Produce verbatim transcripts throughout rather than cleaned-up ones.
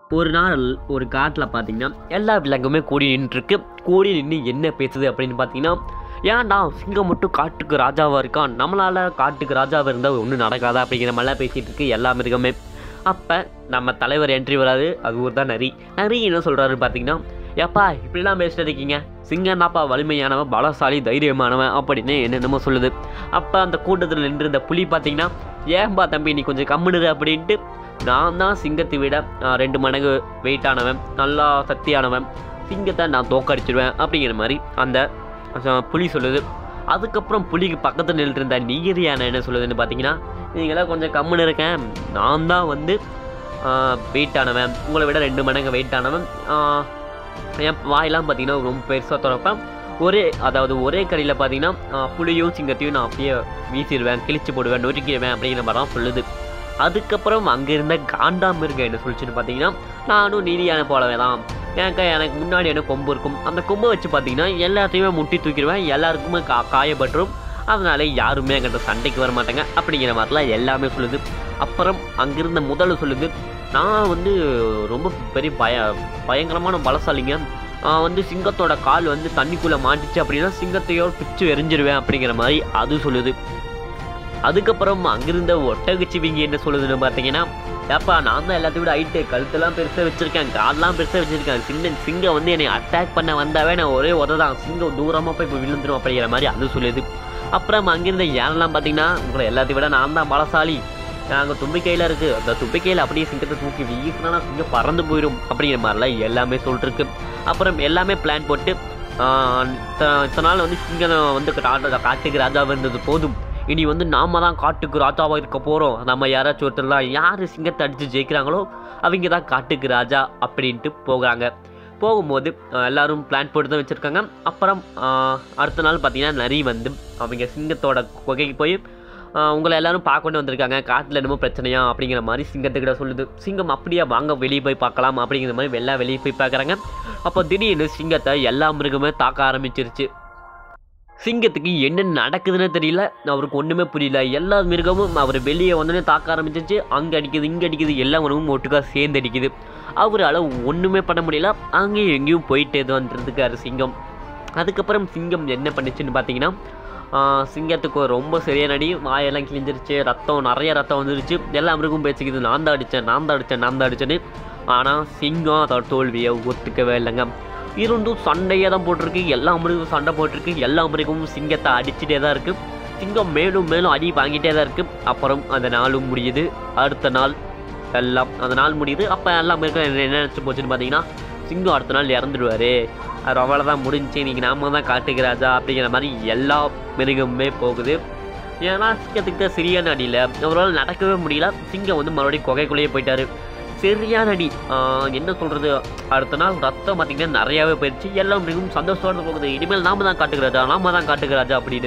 ஒரு நாள் ஒரு காட்டில் பார்த்தீங்கன்னா எல்லா விலங்குமே கூடி நின்றுருக்கு. கூடி நின்று என்ன பேசுது அப்படின்னு பார்த்தீங்கன்னா, ஏன்டா சிங்கம் மட்டும் காட்டுக்கு ராஜாவாக இருக்கான், நம்மளால் காட்டுக்கு ராஜாவாக இருந்தால் ஒன்றும் நடக்காதா அப்படிங்கிற மாதிரிலாம் பேசிகிட்டு இருக்கு எல்லா மிருகமே. அப்போ நம்ம தலைவர் என்ட்ரி வராது. அது ஒரு தான் நரி. நரி என்ன சொல்கிறாரு பார்த்தீங்கன்னா, ஏப்பா இப்படிலாம் பேசிட்டு இருக்கீங்க, சிங்கம்னாப்பா வலிமையானவன், பலசாலி, தைரியமானவன் அப்படின்னு என்னென்னமோ சொல்லுது. அப்போ அந்த கூட்டத்தில் நின்று இந்த புலி பார்த்தீங்கன்னா, ஏன்பா தம்பி நீ கொஞ்சம் கம்முனுது அப்படின்ட்டு, நான் தான் சிங்கத்தை விட ரெண்டு மடங்கு வெயிட்டானவன், நல்லா சக்தியானவன், சிங்கத்தை நான் தோக்கடிச்சிடுவேன் அப்படிங்கிற மாதிரி அந்த புலி சொல்லுது. அதுக்கப்புறம் புலிக்கு பக்கத்தில் நின்றுருந்த நீரியான என்ன சொல்லுதுன்னு பார்த்தீங்கன்னா, நீங்களாம் கொஞ்சம் கம்முன்னு இருக்கேன், நான் தான் வந்து வெயிட்டானவன், உங்களை விட ரெண்டு மடங்கு வெயிட்டானவன், என் வாயெல்லாம் பார்த்தீங்கன்னா ரொம்ப பெருசாக திறப்பேன், ஒரே அதாவது ஒரே கடையில் பார்த்தீங்கன்னா புலியும் சிங்கத்தையும் நான் அப்படியே வீசிடுவேன், கிழிச்சு போடுவேன், நொறுக்கிடுவேன் அப்படிங்கிற மாதிரி தான் சொல்லுது. அதுக்கப்புறம் அங்கே இருந்த காண்டாமிருகம் என்ன சொல்லிச்சுன்னு பார்த்தீங்கன்னா, நானும் நீதியான போலவே தான், ஏன்க்கா எனக்கு முன்னாடி எனக்கு கொம்பு இருக்கும், அந்த கொம்பை வச்சு பார்த்தீங்கன்னா எல்லாத்தையுமே முட்டி தூக்கிடுவேன், எல்லாருக்குமே கா காயப்பட்டுரும், அதனால யாருமே என்கிட்ட சண்டைக்கு வர மாட்டாங்க அப்படிங்கிற மாதிரிலாம் எல்லாமே சொல்லுது. அப்புறம் அங்கிருந்த முதல்ல சொல்லுது, நான் வந்து ரொம்ப பெரிய பய பயங்கரமான பலசாலிங்க, வந்து சிங்கத்தோட கால் வந்து தண்ணிக்குள்ளே மாட்டிச்சு அப்படின்னா சிங்கத்தையோ பிச்சு எரிஞ்சிருவேன் அப்படிங்கிற மாதிரி அது சொல்லுது. அதுக்கப்புறம் அங்கிருந்த ஒட்டகச்சிவிங்கி என்ன சொல்லுதுன்னு பார்த்தீங்கன்னா, ஏப்பா நான் தான் எல்லாத்தையும் விட ஹைட்டு, கழுத்தெல்லாம் பெருசாக வச்சுருக்கேன், காலெலாம் பெருசாக வச்சுருக்கேன், சின்ன சிங்கம் வந்து என்னை அட்டாக் பண்ண வந்தாவே நான் ஒரே உத தான், சிங்கம் தூரமாக போய் இப்போ விழுந்துடும் அப்படிங்கிற மாதிரி அது சொல்லுது. அப்புறம் அங்கிருந்த யானெல்லாம் பார்த்தீங்கன்னா, உங்களை எல்லாத்தையும் விட நான் தான் பலசாலி, நாங்கள் தும்பிக்கையில் இருக்குது, அந்த தும்பிக்கையில் அப்படியே சிங்கத்தை தூக்கி வீசினா சிங்கம் பறந்து போயிடும் அப்படிங்கிற மாதிரிலாம் எல்லாமே சொல்லிட்டுருக்கு. அப்புறம் எல்லாமே பிளான் போட்டு இத்தனை நாள் வந்து சிங்கம் வந்து காட்டுக்கு ராஜாவாக இருந்தது போதும், இனி வந்து நாம தான் காட்டுக்கு ராஜாவாக இருக்க போகிறோம், நம்ம யாராச்சும் ஒருத்தர்லாம் யார் சிங்கத்தை அடித்து ஜெயிக்கிறாங்களோ அவங்க தான் காட்டுக்கு ராஜா அப்படின்ட்டு போகிறாங்க. போகும்போது எல்லோரும் பிளான் போட்டு தான் வச்சுருக்காங்க. அப்புறம் அடுத்த நாள் பார்த்திங்கன்னா நரி வந்து அவங்க சிங்கத்தோட குகைக்கு போய் உங்களை எல்லோரும் பார்க்கொண்டு வந்திருக்காங்க, காட்டில் என்னமோ பிரச்சனையா அப்படிங்கிற மாதிரி சிங்கத்துக்கிட்ட சொல்லுது. சிங்கம் அப்படியே வாங்க வெளியே போய் பார்க்கலாம் அப்படிங்கிற மாதிரி வெளில வெளியே போய் பார்க்குறாங்க. அப்போ திடீர்னு சிங்கத்தை எல்லா மிருகமே தாக்க ஆரம்பிச்சிருச்சு. சிங்கத்துக்கு என்ன நடக்குதுன்னு தெரியல, அவருக்கு ஒன்றுமே புரியல. எல்லா மிருகமும் அவர் வெளியே வந்தோடனே தாக்க ஆரம்பிச்சிச்சு. அங்கே அடிக்குது, இங்கே அடிக்குது, எல்லா உணவும் ஒட்டுக்காக சேர்ந்து அடிக்குது. அவரால் ஒன்றுமே பண்ண முடியல. அங்கேயும் எங்கேயும் போயிட்டே வந்துருக்காரு சிங்கம். அதுக்கப்புறம் சிங்கம் என்ன பண்ணிச்சுன்னு பார்த்தீங்கன்னா, சிங்கத்துக்கு ரொம்ப சரியான அடி, வாயெல்லாம் கிழிஞ்சிருச்சு, ரத்தம் நிறைய ரத்தம் வந்துருச்சு. எல்லா மிருகமும் பேசிக்குது, நான் தான் அடித்தேன், நான் தான் அடித்தேன், நான் தான் அடித்தேன்னு. ஆனால் சிங்கம் அதோட தோல்வியை ஒத்துக்கவே இல்லைங்க. இருந்தும் சண்டையே தான் போட்டிருக்கு, எல்லா மிருகமும் சண்டை போட்டிருக்கு, எல்லா மிருகமும் சிங்கத்தை அடிச்சுட்டே தான் இருக்குது. சிங்கம் மேலும் மேலும் அடி வாங்கிட்டே தான் இருக்குது. அப்புறம் அந்த நாளும் முடியுது. அடுத்த நாள் எல்லாம் அந்த நாள் முடியுது. அப்போ எல்லா மிருகம் என்ன நினச்சி போச்சுன்னு பார்த்தீங்கன்னா, சிங்கம் அடுத்த நாள் இறந்துடுவார், அது அவ்வளோதான் முடிஞ்சு, இன்றைக்கி நாம தான் காட்டுக்கு ராஜா அப்படிங்கிற மாதிரி எல்லா மிருகமுமே போகுது. ஏன்னா சிங்கத்துக்கு சரியான அடியில் அவரால் நடக்கவே முடியல. சிங்கம் வந்து மறுபடியும் குகைக்குள்ளேயே போயிட்டார். சரியான அடி, என்ன சொல்கிறது, அடுத்த நாள் ரத்தம் பார்த்திங்கன்னா நிறையாவே போயிடுச்சு. எல்லா மிருகமும் சந்தோஷத்தோடு போகுது, இனிமேல் நாம தான் காட்டுக்கு ராஜா, நாம தான் காட்டுக்கு ராஜா அப்படின்னு.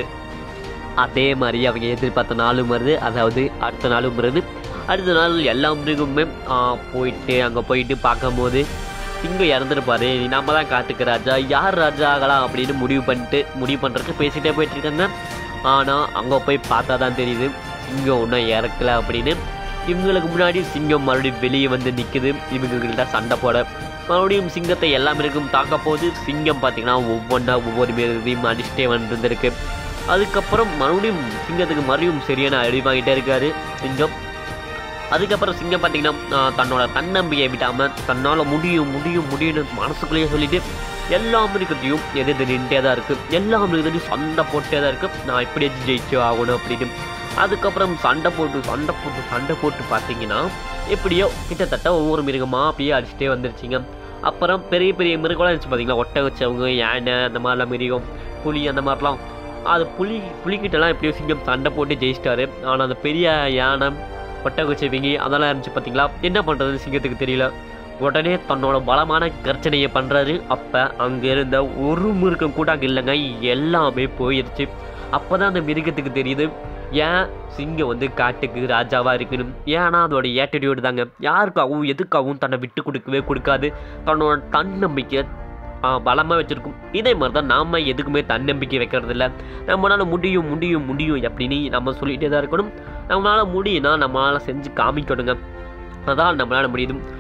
அதே மாதிரி அவங்க எதிர்பார்த்த நாளும் வருது, அதாவது அடுத்த நாளும் வருது. அடுத்த நாள் எல்லா மிருகமுமே போயிட்டு அங்கே போயிட்டு பார்க்கும்போது சிங்கம் இறந்துருப்பாரு, நம்ம தான் காட்டுக்கு ராஜா, யார் ராஜா ஆகலாம் அப்படின்னு முடிவு பண்ணிட்டு முடிவு பண்ணுறதுக்கு பேசிகிட்டே போயிட்டுருக்காங்க. ஆனால் அங்கே போய் பார்த்தா தான் தெரியுது சிங்கம் ஒன்றும் இறக்கலை அப்படின்னு. இவங்களுக்கு முன்னாடி சிங்கம் மறுபடியும் வெளியே வந்து நிற்குது, இவங்ககிட்ட சண்டை போட. மறுபடியும் சிங்கத்தை எல்லா மிருகமும் தாக்க போது சிங்கம் பார்த்திங்கன்னா ஒவ்வொன்றா ஒவ்வொரு மிருகத்தையும் அடிச்சுட்டே வந்துருந்துருக்கு. அதுக்கப்புறம் மறுபடியும் சிங்கத்துக்கு மறுபடியும் சரியான அடி வாங்கிட்டே இருக்காரு சிங்கம். அதுக்கப்புறம் சிங்கம் பார்த்திங்கன்னா தன்னோட தன்னம்பிக்கையை விட்டாமல் தன்னால் முடியும் முடியும் முடியும்னு மனசுக்குள்ளேயே சொல்லிவிட்டு எல்லா மிருகத்தையும் எதிர்த்து நின்றுட்டே தான் இருக்குது, எல்லா மிருகத்தையும் சண்டை போட்டே தான் இருக்குது, நான் எப்படியாச்சும் ஜெயிச்சு ஆகணும் அப்படின்னு. அதுக்கப்புறம் சண்டை போட்டு சண்டை போட்டு சண்டை போட்டு பார்த்தீங்கன்னா எப்படியோ கிட்டத்தட்ட ஒவ்வொரு மிருகமாக அப்படியே அடிச்சுட்டே வந்துருச்சிங்க. அப்புறம் பெரிய பெரிய மிருகம்லாம் இருந்துச்சு பார்த்தீங்களா, ஒட்டை வச்சவங்க, யானை, அந்த மாதிரிலாம் மிருகம், புலி, அந்த மாதிரிலாம். அது புலி புலிக்கிட்டலாம் எப்படியோ சிங்கம் சண்டை போட்டு ஜெயிச்சிட்டாரு. ஆனால் அந்த பெரிய யானை, ஒட்டகச்சிவிங்கி அதெல்லாம் இருந்துச்சு பார்த்தீங்களா, என்ன பண்ணுறதுன்னு சிங்கத்துக்கு தெரியல. உடனே தன்னோட பலமான கர்ச்சனையை பண்ணுறாரு. அப்போ அங்கே இருந்த ஒரு மிருகம் கூட அங்கே இல்லைங்க, எல்லாமே போயிடுச்சு. அப்போ தான் அந்த மிருகத்துக்கு தெரியுது ஏன் சிங்கம் வந்து காட்டுக்கு ராஜாவாக இருக்கணும். ஏன்னா அதோட ஏட்டிடியூடு தாங்க, யாருக்காகவும் எதுக்காகவும் தன்னை விட்டு கொடுக்கவே கொடுக்காது, தன்னோட தன்னம்பிக்கை பலமாக வச்சுருக்கும். இதே மாதிரி தான் நாம் எதுக்குமே தன்னம்பிக்கை வைக்கிறது இல்லை. நம்மளால் முடியும் முடியும் முடியும் அப்படின்னு நம்ம சொல்லிகிட்டே தான் இருக்கணும். நம்மளால் முடியும்னா நம்மளால் செஞ்சு காமிக்கணுங்க, அதான் நம்மளால் முடியுது.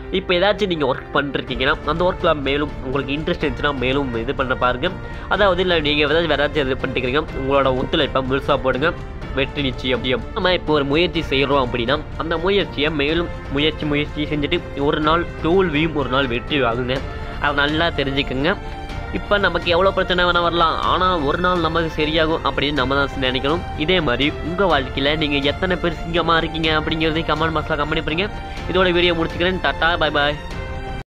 இப்போ ஏதாச்சும் நீங்கள் ஒர்க் பண்ணிருக்கீங்கன்னா அந்த ஒர்க்கில் மேலும் உங்களுக்கு இன்ட்ரெஸ்ட் இருந்துச்சுன்னா மேலும் இது பண்ண பாருங்கள். அதாவது இல்லை நீங்கள் ஏதாச்சும் வேறு ஏதாச்சும் இது பண்ணிருக்கீங்க உங்களோட ஒத்துழைப்பை முழுசாக போடுங்க. வெற்றி நிச்சயம். நம்ம இப்போ ஒரு முயற்சி செய்கிறோம் அப்படின்னா அந்த முயற்சியை மேலும் முயற்சி முயற்சி செஞ்சுட்டு ஒரு நாள் தோல்வியும் ஒரு நாள் வெற்றி ஆகுங்க. அதை நல்லா தெரிஞ்சுக்கோங்க. இப்போ நமக்கு எவ்வளோ பிரச்சனை வேணால் வரலாம், ஆனால் ஒரு நாள் நமக்கு சரியாகும் அப்படின்னு நம்ம தான் நினைக்கணும். இதே மாதிரி உங்கள் வாழ்க்கையில் நீங்கள் எத்தனை பேர் சிங்கமாக இருக்கீங்க அப்படிங்கிறதையும் கமெண்ட் பாக்ஸில் கமெண்ட் பண்ணுங்க. இதோட வீடியோ முடிச்சுக்கிறேன். டாட்டா, பை பாய்.